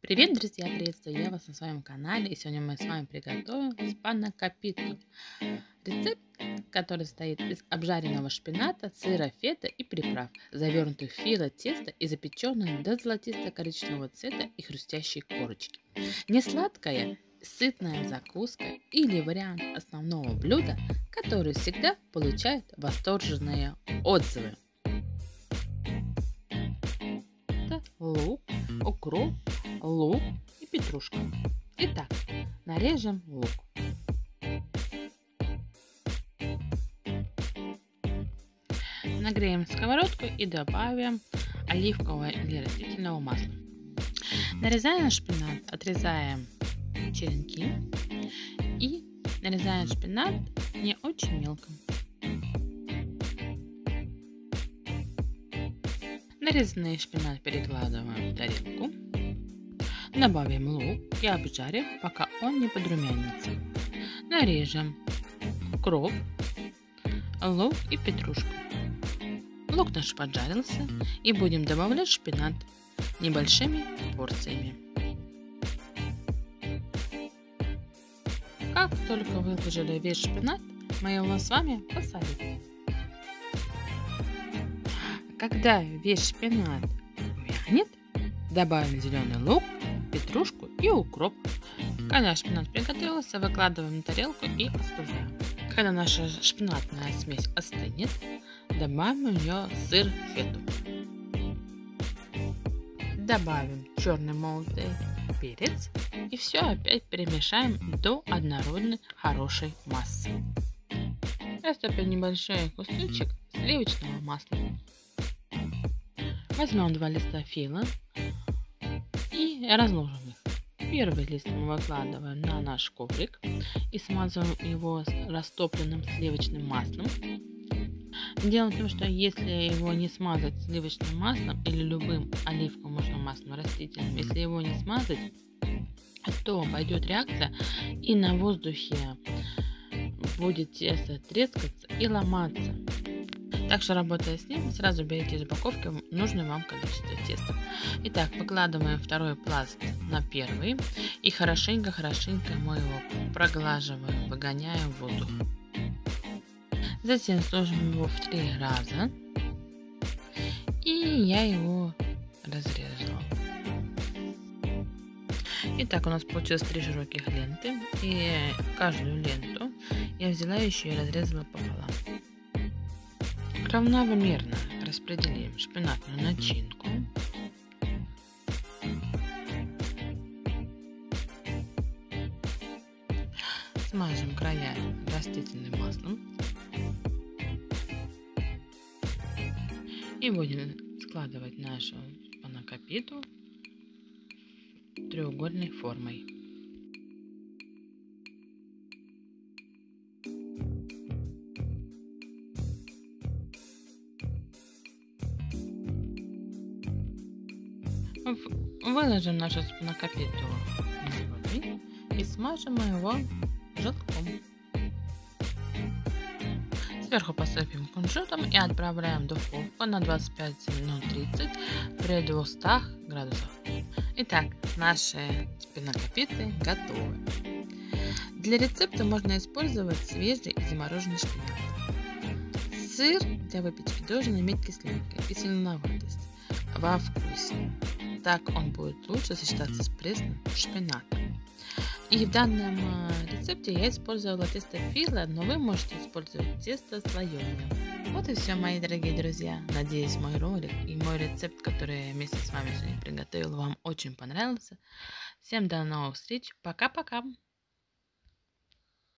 Привет, друзья! Приветствую я вас на своем канале. И сегодня мы с вами приготовим спана капиту. Рецепт, который состоит из обжаренного шпината, сыра, фета и приправ, завернутых в фило теста и запеченных до золотисто-коричневого цвета и хрустящей корочки. Несладкая, сытная закуска или вариант основного блюда, который всегда получает восторженные отзывы. Это лук, укроп, лук и петрушка. Итак, нарежем лук. Нагреем сковородку и добавим оливкового или растительного масла. Нарезаем шпинат, отрезаем черенки и нарезаем шпинат не очень мелко. Нарезанный шпинат перекладываем в тарелку. Добавим лук и обжарим, пока он не подрумянится. Нарежем укроп, лук и петрушку. Лук наш поджарился, и будем добавлять шпинат небольшими порциями. Как только выложили весь шпинат, мы его с вами посолим. Когда весь шпинат увянет, добавим зеленый лук, петрушку и укроп. Когда шпинат приготовился, выкладываем на тарелку и остужаем. Когда наша шпинатная смесь остынет, добавим в нее сыр, фету. Добавим черный молотый перец и все опять перемешаем до однородной хорошей массы. Растопим небольшой кусочек сливочного масла. Возьмем 2 листа фила и разложим их. Первый лист мы выкладываем на наш коврик и смазываем его растопленным сливочным маслом. Дело в том, что если его не смазать сливочным маслом или любым оливковым маслом растительным, если его не смазать, то пойдет реакция и на воздухе будет тесто трескаться и ломаться. Так что, работая с ним, сразу берите из упаковки нужное вам количество теста. Итак, выкладываем второй пласт на первый и хорошенько мы его проглаживаем, выгоняем воздух. Затем сложим его в 3 раза, и я его разрезала. Итак, у нас получилось 3 широких ленты, и каждую ленту я взяла еще и разрезала пополам. Равномерно распределим шпинатную начинку. Смажем края растительным маслом. И будем складывать нашу спана капиту треугольной формой. Выложим нашу спана капиту на воды и смажем его желтком. Сверху посыпем кунжутом и отправляем в духовку на 25 минут 30 при 200 градусах. Итак, наши спана капиты готовы. Для рецепта можно использовать свежий и замороженный шпинат. Сыр для выпечки должен иметь кислинку и зеленоватость во вкусе. Так он будет лучше сочетаться с пресным шпинатом. И в данном рецепте я использовала тесто фила, но вы можете использовать тесто слоеное. Вот и все, мои дорогие друзья. Надеюсь, мой ролик и мой рецепт, который я вместе с вами сегодня приготовила, вам очень понравился. Всем до новых встреч. Пока-пока.